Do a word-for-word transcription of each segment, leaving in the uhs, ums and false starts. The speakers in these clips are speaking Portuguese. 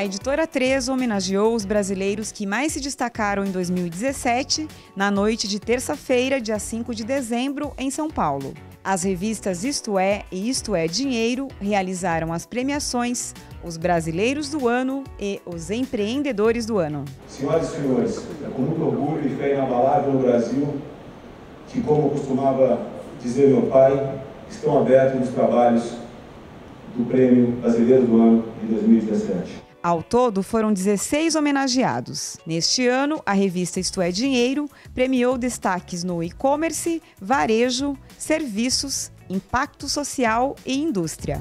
A editora três homenageou os brasileiros que mais se destacaram em dois mil e dezessete, na noite de terça-feira, dia cinco de dezembro, em São Paulo. As revistas Isto É e Isto É Dinheiro realizaram as premiações, os Brasileiros do Ano e os Empreendedores do Ano. Senhoras e senhores, é com muito orgulho e fé inabalável no Brasil que, como costumava dizer meu pai, estão abertos os trabalhos do Prêmio Brasileiro do Ano de dois mil e dezessete. Ao todo, foram dezesseis homenageados. Neste ano, a revista Isto É Dinheiro premiou destaques no e-commerce, varejo, serviços, impacto social e indústria.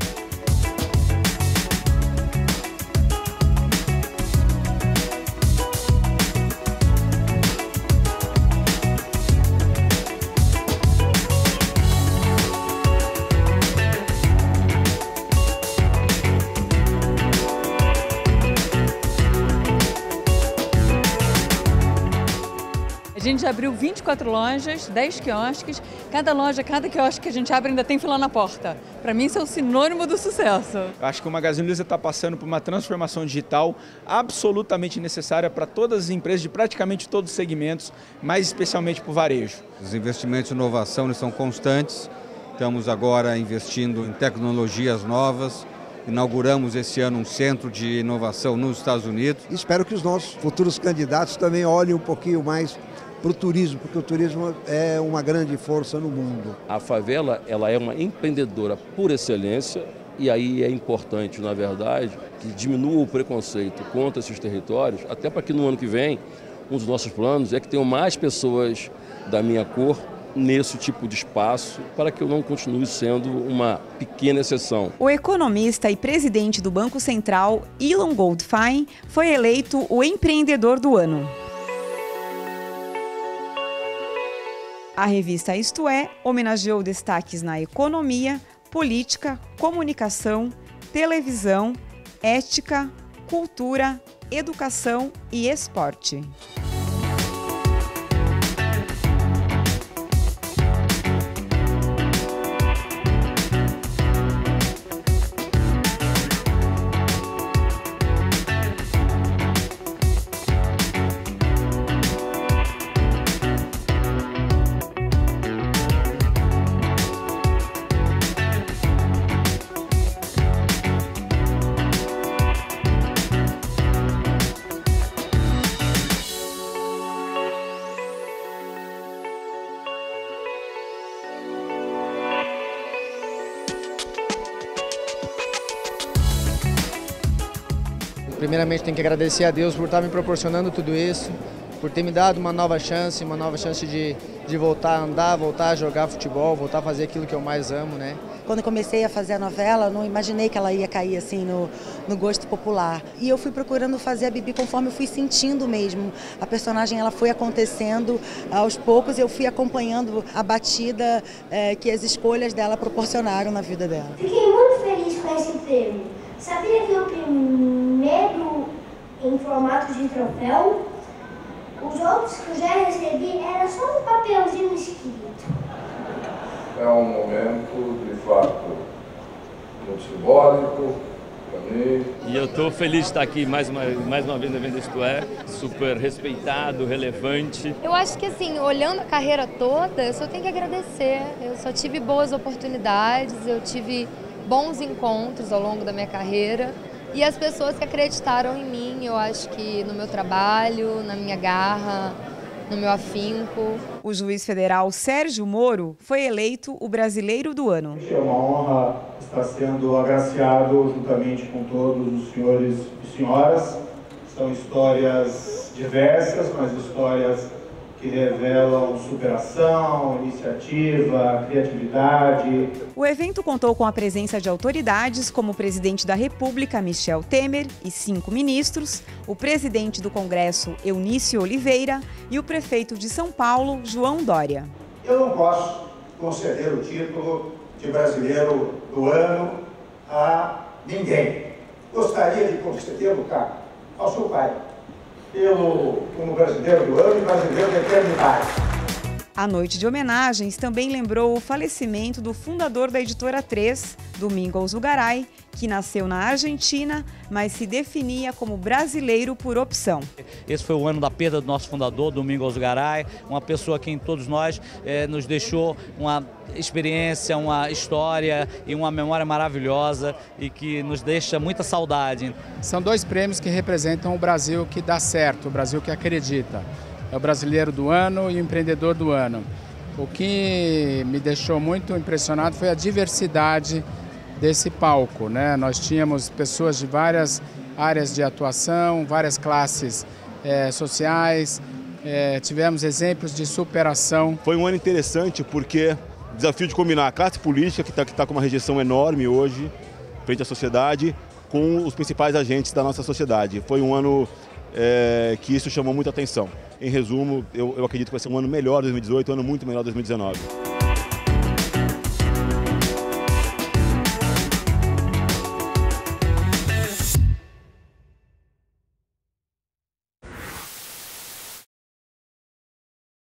A gente já abriu vinte e quatro lojas, dez quiosques. Cada loja, cada quiosque que a gente abre ainda tem fila na porta. Para mim isso é o sinônimo do sucesso. Acho que o Magazine Luiza está passando por uma transformação digital absolutamente necessária para todas as empresas de praticamente todos os segmentos, mais especialmente para o varejo. Os investimentos em inovação são constantes. Estamos agora investindo em tecnologias novas. Inauguramos esse ano um centro de inovação nos Estados Unidos. Espero que os nossos futuros candidatos também olhem um pouquinho mais para o turismo, porque o turismo é uma grande força no mundo. A favela ela é uma empreendedora por excelência e aí é importante, na verdade, que diminua o preconceito contra esses territórios, até para que no ano que vem, um dos nossos planos é que tenham mais pessoas da minha cor nesse tipo de espaço, para que eu não continue sendo uma pequena exceção. O economista e presidente do Banco Central, Ilan Goldfein, foi eleito o empreendedor do ano. A revista Isto É homenageou destaques na economia, política, comunicação, televisão, ética, cultura, educação e esporte. Primeiramente, tenho que agradecer a Deus por estar me proporcionando tudo isso, por ter me dado uma nova chance, uma nova chance de, de voltar a andar, voltar a jogar futebol, voltar a fazer aquilo que eu mais amo, né? Quando eu comecei a fazer a novela, não imaginei que ela ia cair assim no, no gosto popular. E eu fui procurando fazer a Bibi conforme eu fui sentindo mesmo. A personagem ela foi acontecendo aos poucos, eu fui acompanhando a batida é, que as escolhas dela proporcionaram na vida dela. Fiquei muito feliz com esse prêmio. Sabia que o primeiro em formato de troféu, os outros que eu já recebi era só um papelzinho escrito. É um momento, de fato, muito simbólico para mim. E eu estou feliz de estar aqui mais uma, mais uma vez na Venda Isto É, super respeitado, relevante. Eu acho que assim, olhando a carreira toda, eu só tenho que agradecer. Eu só tive boas oportunidades, eu tive bons encontros ao longo da minha carreira e as pessoas que acreditaram em mim, eu acho que no meu trabalho, na minha garra, no meu afinco. O juiz federal Sérgio Moro foi eleito o Brasileiro do Ano. É uma honra estar sendo agraciado juntamente com todos os senhores e senhoras. São histórias diversas, mas histórias que revelam superação, iniciativa, criatividade. O evento contou com a presença de autoridades como o presidente da República, Michel Temer, e cinco ministros, o presidente do Congresso, Eunício Oliveira, e o prefeito de São Paulo, João Dória. Eu não posso conceder o título de Brasileiro do Ano a ninguém. Gostaria de concedê-lo, cara, ao seu pai. Pelo, como brasileiro do ano e brasileiro da eternidade. A noite de homenagens também lembrou o falecimento do fundador da Editora três, Domingos Ugaray, que nasceu na Argentina, mas se definia como brasileiro por opção. Esse foi o ano da perda do nosso fundador, Domingos Ugaray, uma pessoa que em todos nós eh, nos deixou uma experiência, uma história e uma memória maravilhosa e que nos deixa muita saudade. São dois prêmios que representam o Brasil que dá certo, o Brasil que acredita. É o brasileiro do ano e o empreendedor do ano. O que me deixou muito impressionado foi a diversidade desse palco, né? Nós tínhamos pessoas de várias áreas de atuação, várias classes eh, sociais, eh, tivemos exemplos de superação. Foi um ano interessante porque o desafio de combinar a classe política, que está que tá com uma rejeição enorme hoje, frente à sociedade, com os principais agentes da nossa sociedade. Foi um ano é, que isso chamou muita atenção. Em resumo, eu, eu acredito que vai ser um ano melhor dois mil e dezoito, um ano muito melhor dois mil e dezenove.